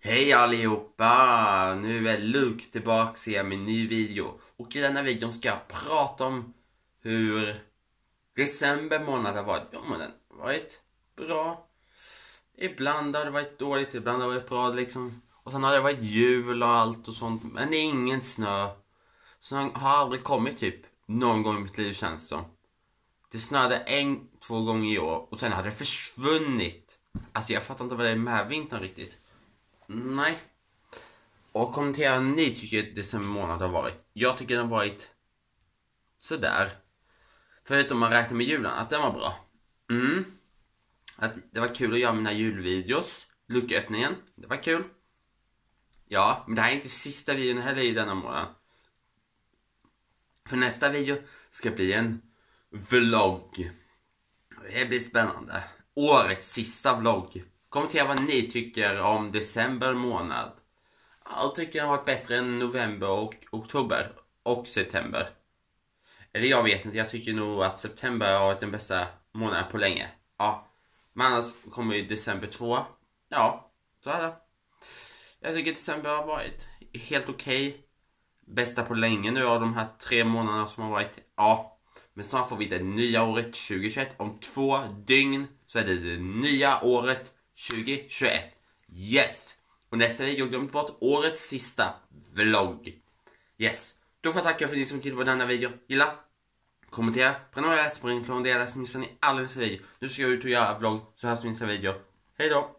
Hej allihopa! Nu är Luke tillbaka igen med en ny video. Och i denna videon ska jag prata om hur december månad har varit. Ja, men den har varit bra. Ibland har det varit dåligt, ibland har det varit bra liksom. Och sen har det varit jul och allt och sånt. Men det är ingen snö. Så den har aldrig kommit typ någon gång i mitt liv, känns som. Det snöade 1-2 gånger i år och sen har det försvunnit. Alltså jag fattar inte vad det är med vintern riktigt. Nej. Och kommentera ni tycker december månad har varit. Jag tycker den har varit sådär. Förutom man räknar med julen, att den var bra. Att det var kul att göra mina julvideos. Lucköppningen, det var kul. Ja, men det här är inte sista videon heller i denna månad. För nästa video ska bli en vlogg. Det blir spännande. Årets sista vlogg. Kommentera vad ni tycker om december månad. Jag tycker den har varit bättre än november och oktober och september. Eller jag vet inte, jag tycker nog att september har varit den bästa månaden på länge. Ja, men annars kommer ju december 2. Ja, så är det. Jag tycker december har varit helt okej. Bästa på länge nu av de här 3 månaderna som har varit. Ja, men snart får vi det nya året 2021. Om 2 dygn så är det nya året 2021. Yes! Och nästa video glömde bort årets sista vlogg. Yes! Då får jag tacka för att ni som tittar på denna video. Gilla, kommentera, prenumerera, spring på en del så missar ni alla nästa video. Nu ska jag ut och göra vlogg, så hörs vi nästa video. Hej då!